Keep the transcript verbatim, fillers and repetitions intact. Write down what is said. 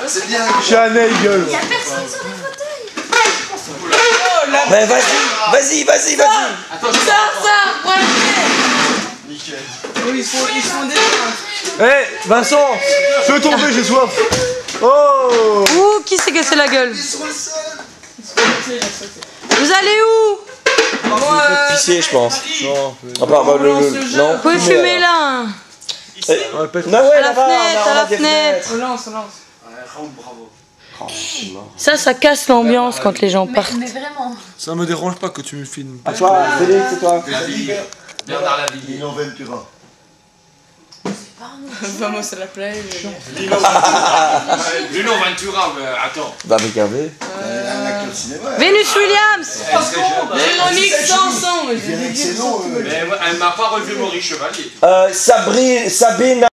C'est bien. Chanel gueule. Y'a personne sur les fauteuils. Mais vas-y, vas-y, vas-y, vas-y. Attends, je Sors, sors, voilà. Nickel. Oui, ils sont, ils sont des... Eh, Vincent, fais tomber, j'ai soif. Oh. Ouh, qui s'est cassé la gueule? Sur le sol. Vous allez où? Moi, euh, Pisser, je pense. Non, À part bah, le, lance le- le jeu. non. Vous pouvez fumer là. hein. Eh, ouais, pète. Non, ouais, À la là-bas, fenêtre, on a- à on a la des fenêtre. on lance, on lance. Ouais, Raoul, bravo. Ça, ça casse l'ambiance quand les gens partent. Mais vraiment. Ça me dérange pas que tu me filmes. À toi, Félix, c'est toi. Lavilliers. Bernard Lavilliers. Lino Ventura. Vamos à la plage. Lino Lino Ventura, mais attends. Bah, regardez. Un acteur de cinéma. Vénus Williams. Elle serait jeune. Véronique Sanson. Il vient avec ses noms. Mais elle m'a pas relevé Maurice Chevalier. Euh, Sabri, Sabine.